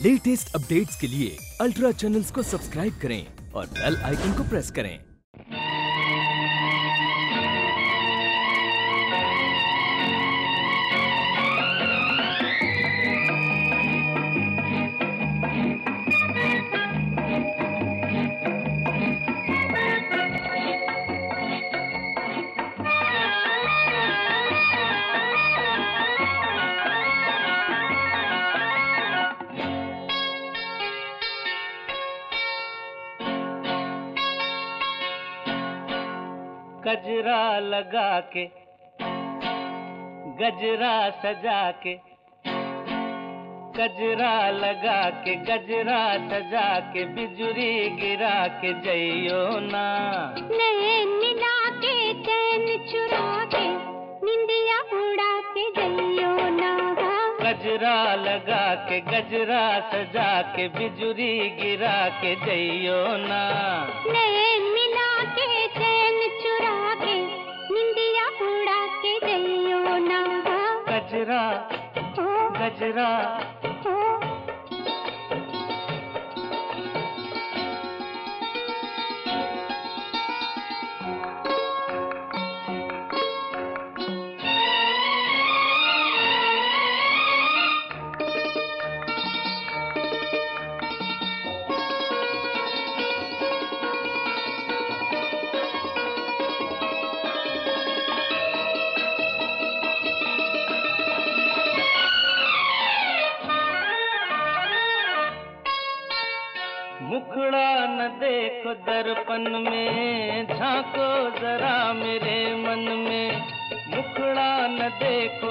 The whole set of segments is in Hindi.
लेटेस्ट अपडेट्स के लिए अल्ट्रा चैनल्स को सब्सक्राइब करें और बेल आइकन को प्रेस करें। गजरा लगा के गजरा सजा के, गजरा लगा के गजरा सजा के, बिजुरी गिरा के जइयो ना। नैन मिला के चैन चुरा के, निंदिया उड़ा के जइयो ना। गजरा लगा के गजरा सजा के, बिजुरी गिरा के जइयो ना। नैन मिला के चैन चुरा के, निंदिया उड़ा के जइयो ना। गजरा गजरा मुखड़ा न देखो दर्पण में, झांको जरा मेरे मन में। मुखड़ा न देखो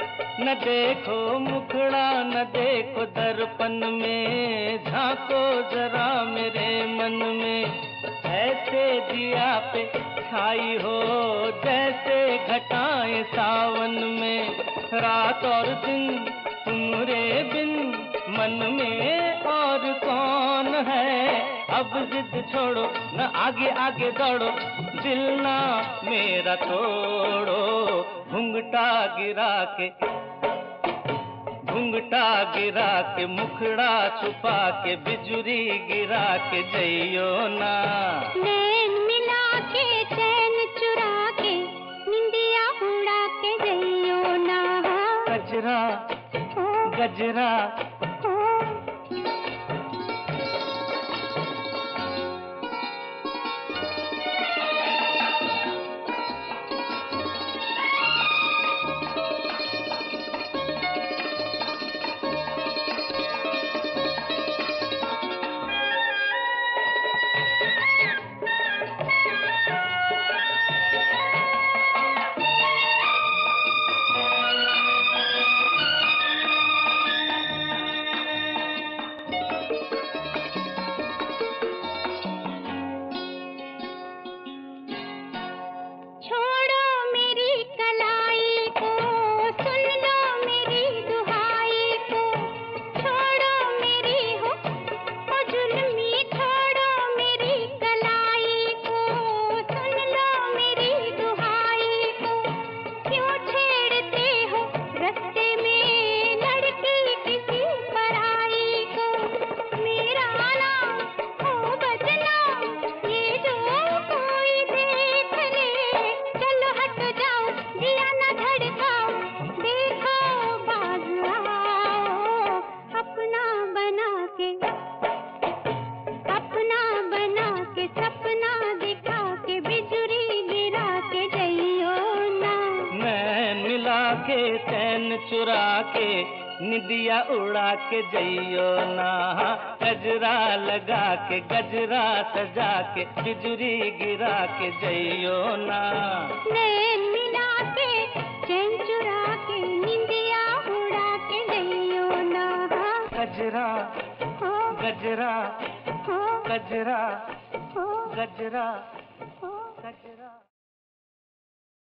मुखड़ा न देखो दर्पण में, झांको जरा मेरे मन में। ऐसे दिया पे छाई हो जैसे घटाएं सावन में। रात और दिन तुम्हारे बिन मन में और कौन है। अब जिद छोड़ो न आगे आगे दौड़ो, दिल ना मेरा तोड़ो। घुंघटा गिरा के मुखड़ा छुपा के, बिजुरी गिरा के जइयो ना। नैन मिला के चैन चुरा के, निंदिया उड़ा के जइयो ना। गजरा गजरा के चैन चुरा के, निदिया उड़ा के जइयो ना। गजरा लगा के गजरा सजा के, बिजुरी गिरा के जइयो ना। नैन मिला के चैन चुरा के, निंदिया उड़ा के जइयो ना। गजरा गजरा गजरा गजरा